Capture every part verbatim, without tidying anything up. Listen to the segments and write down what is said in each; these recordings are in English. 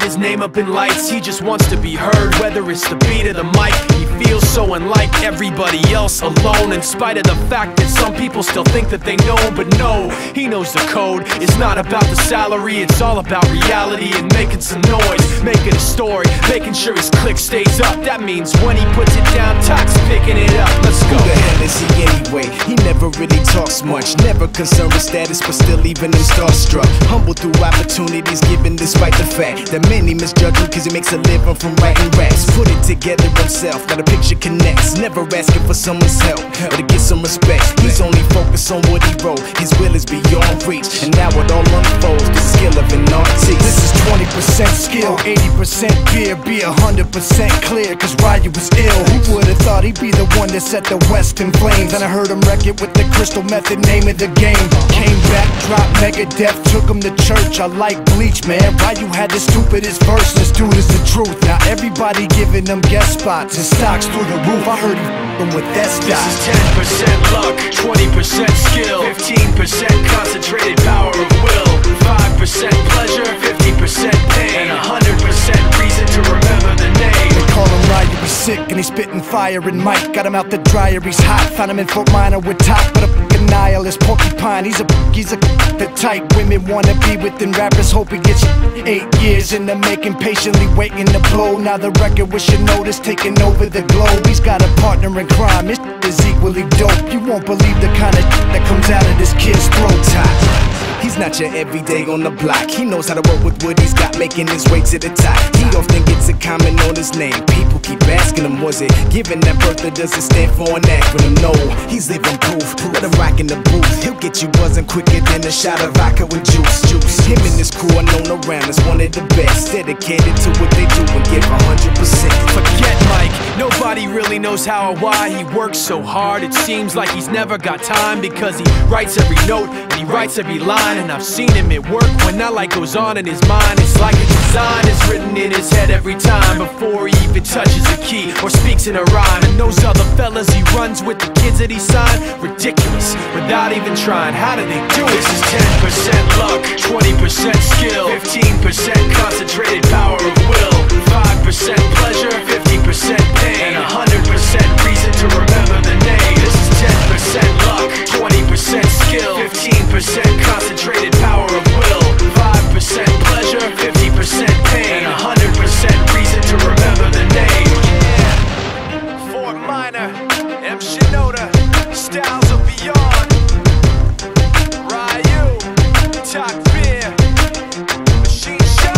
his name up in lights. He just wants to be heard, whether it's the beat of the mic. He feels so unlike everybody else, alone, in spite of the fact that some people still think that they know. But no, he knows the code. It's not about the salary, it's all about reality and making some noise, making a story, making sure his click stays up. That means when he puts it down, Tox picking it up. Let's go. Who the hell is he anyway? He never really talks much, never concerned with status, but still leaving him starstruck. Humble through opportunities given despite the fact that many misjudge him cause he makes a living from writing raps. Put it together himself, now the picture connects. Never asking for someone's help or to get some respect. He's only focused on what he wrote. His will is beyond reach, and now it all unfolds, the skill of an artist. This is twenty percent skill, eighty percent beer. Be a hundred percent clear, cause Ryu was ill. Who would've thought he'd be the one that set the West in flames? And I heard him wreck it with the crystal method, name of the game. Came back, dropped Megadeth, took him to church. I like Bleach, man. Ryu had the stupidest verse, this dude is the truth. Now everybody giving them guest spots and stocks through the roof. I heard he f***ing with that stock. This is ten percent luck, twenty percent skill, fifteen percent concentrated power of will, five percent pleasure, fifty percent pain, and one hundred percent reason to remember the name. They call him Ryu, he's sick and he's spitting fire. And Mike got him out the dryer, he's hot. Found him in Fort Minor with top, but a f***ing nihilist porcupine. He's a he's a the type women wanna be with, and rappers hope he gets eight years in the making, patiently waiting to blow. Now the record with your notice taking over the globe. He's got a partner in crime, his is equally dope. You won't believe the kind of that comes out of this kid's throat. Top. He's not your everyday on the block. He knows how to work with what he's got, making his way to the top. He often gets a comment on his name. People keep asking him, was it given that birth or does it stand for an acronym? No, he's living proof. Let him rock in the booth. He'll get you buzzing quicker than a shot of vodka with juice. Juice. Him and his crew are known around as one of the best, dedicated to what they do and give one hundred percent. Forget Mike, nobody really knows how or why he works so hard. It seems like he's never got time, because he writes every note and he writes every line. And I've seen him at work when that light goes on in his mind. It's like a design is written in his head every time, before he even touches a key or speaks in a rhyme. And those other fellas he runs with, the kids that he signed, ridiculous, without even trying. How do they do it? This is ten percent luck, twenty percent skill, fifteen percent concentrated power of will, five percent pleasure, fifty percent pain, and one hundred percent reason to remember the name. This is ten percent luck, twenty percent skill, fifteen percent concentrated power of will, five percent pleasure, fifty percent pain, and one hundred percent reason to remember the name. Yeah, Fort Minor, M. Shinoda, styles of beyond, Ryu, Talk Beer, Machine Shop.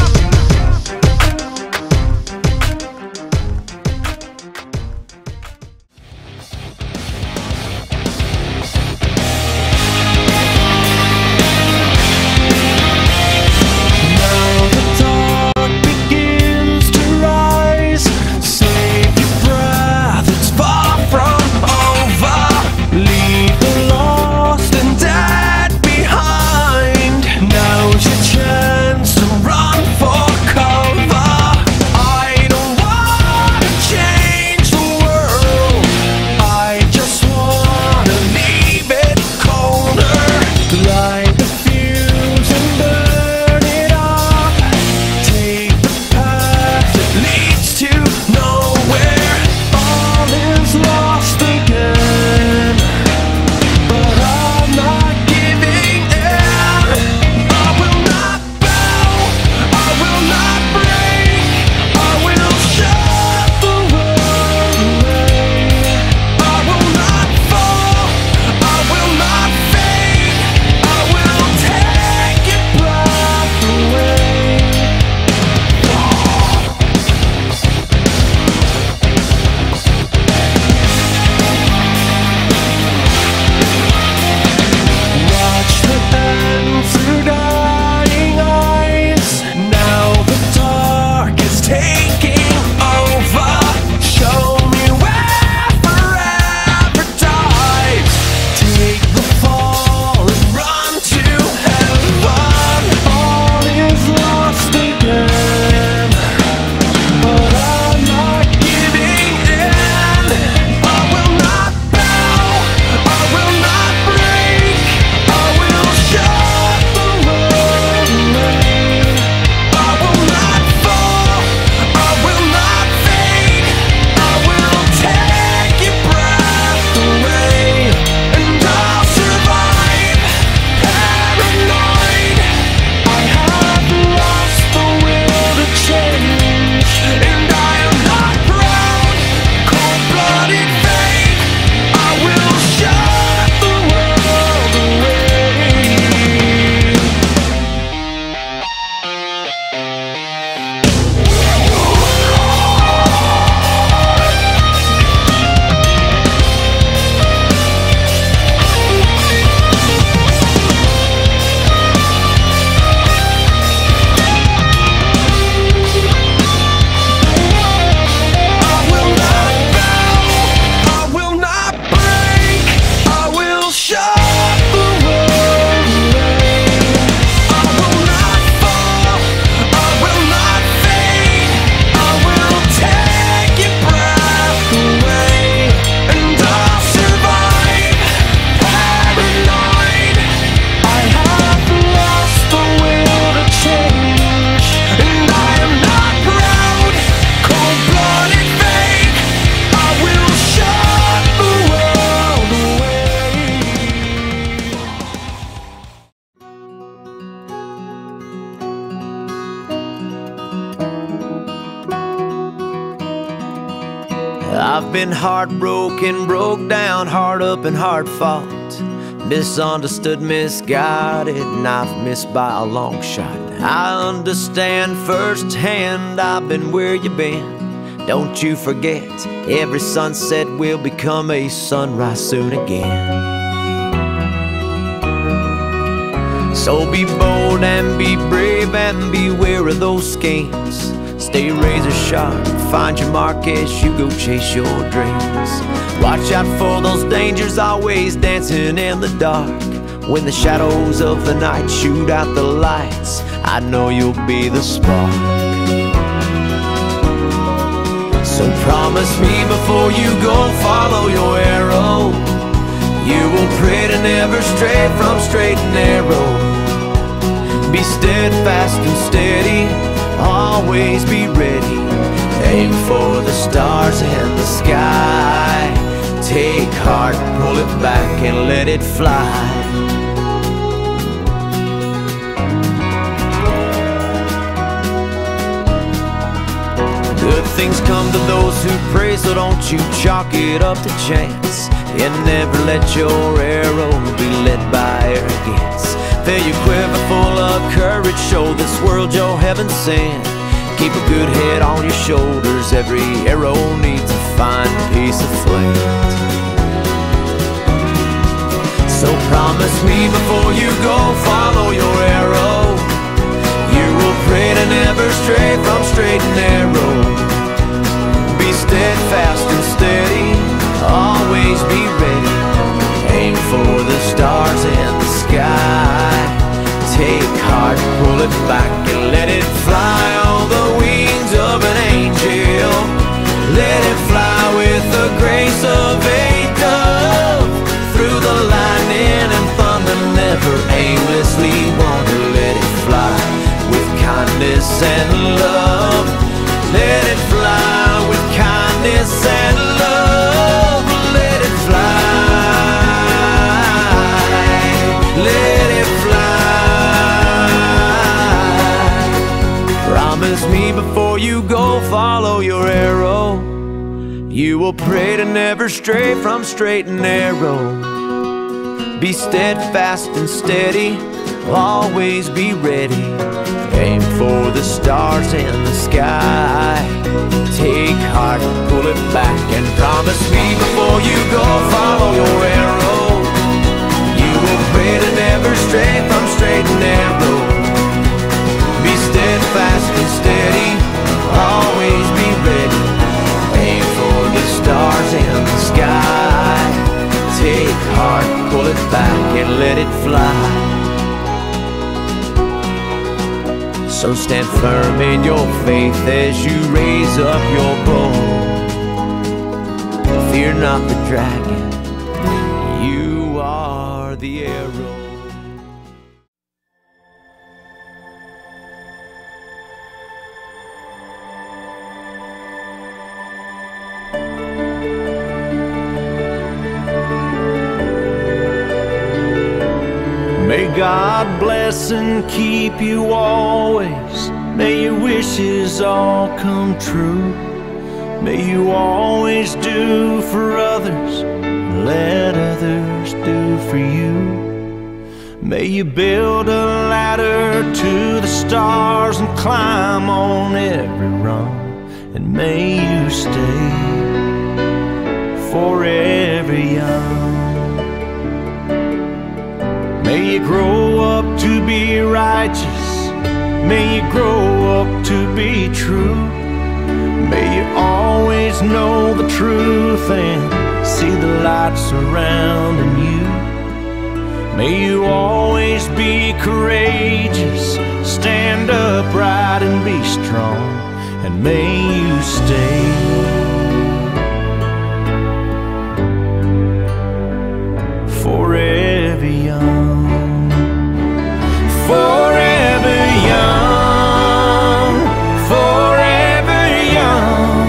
I've been heartbroken, broke down, hard up and hard fought, misunderstood, misguided, and I've missed by a long shot. I understand firsthand, I've been where you've been. Don't you forget, every sunset will become a sunrise soon again. So be bold and be brave and beware of those schemes. Stay razor sharp, find your mark as you go chase your dreams. Watch out for those dangers, always dancing in the dark. When the shadows of the night shoot out the lights, I know you'll be the spark. So promise me before you go, follow your arrow. You will pray to never stray from straight and narrow. Be steadfast and steady, always be ready. Aim for the stars and the sky. Take heart, pull it back and let it fly. Good things come to those who pray, so don't you chalk it up to chance. And never let your arrow be led by arrogance. Fill your quiver full of courage, show this world your heaven sent. Keep a good head on your shoulders, every arrow needs a fine piece of flint. So promise me before you go, follow your arrow. You will pray to never stray from straight and narrow. Be steadfast and steady, always be ready. Aim for the stars in the sky. Take heart, pull it back and let it fly on the wings of an angel. Let it fly with the grace of a dove. Through the lightning and thunder, never aimlessly wander. Let it fly with kindness and love. Let it fly with kindness and love. Let it fly. Let it fly. Promise me before you go, follow your arrow. You will pray to never stray from straight and narrow. Be steadfast and steady, always be ready. Aim for the stars in the sky. Take heart, pull it back and promise me before you go, follow your arrow. You will pray to never stray from straight and narrow. Be steadfast and steady, always be ready. Aim for the stars in the sky. Take heart, pull it back and let it fly. So stand firm in your faith as you raise up your bow. Fear not the dragon, you are the arrow. May God bless and keep you always. May your wishes all come true. May you always do for others, let others do for you. May you build a ladder to the stars and climb on every rung. And may you stay forever young. May you grow up to be righteous. May you grow up to be true. May you always know the truth and see the light surrounding you. May you always be courageous, stand upright and be strong. And may you stay forever young. Forever young, forever young.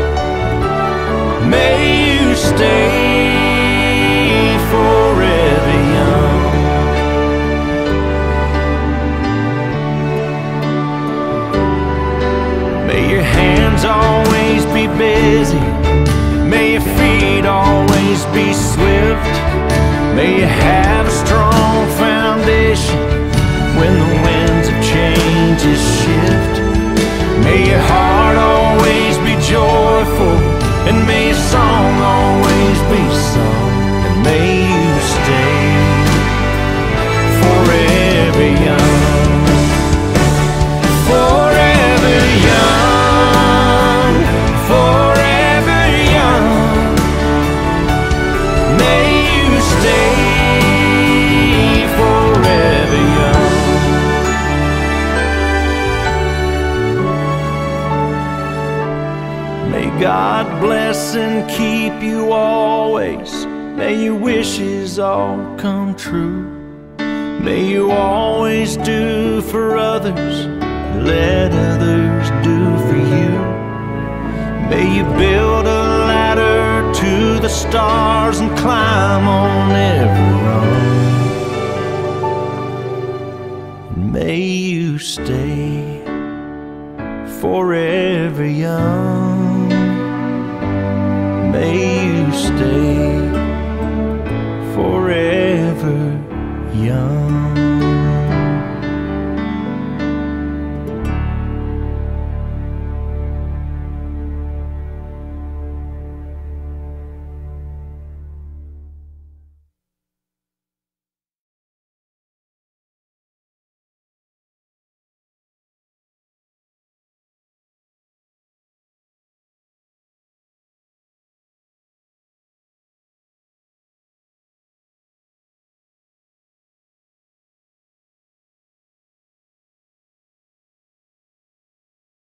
May you stay forever young. May your hands always be busy. May your feet always be swift. May you have a strong foundation when the winds of change shift. May your heart always be joyful, and may your song always be sung, and may you stay forever young, forever young, forever young. May you stay forever young. May God bless and keep you always. May your wishes all come true. May you always do for others, let others do for you. May you build a ladder to the stars and climb on every rung. May you stay forever young. May you stay forever young.